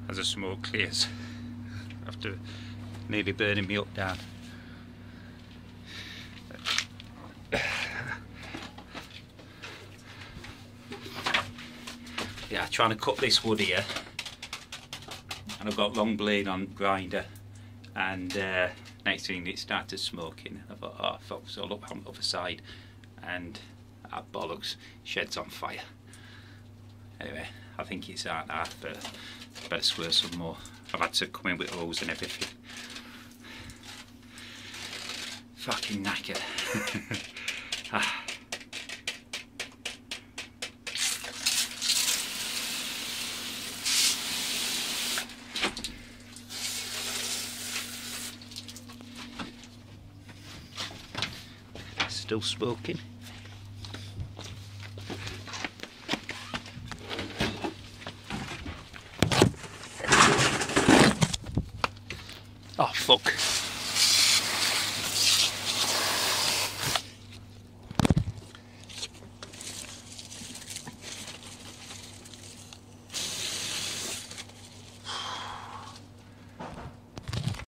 as the smoke clears after nearly burning me up down. Yeah, trying to cut this wood here, and I've got long blade on grinder, and next thing it started smoking. I thought, oh fuck, so I look on the other side and that bollocks, shed's on fire. Anyway, I think it's out now, but better squirt some more. I've had to come in with hose and everything. Fucking knackered. Ah. Still smoking. Oh fuck.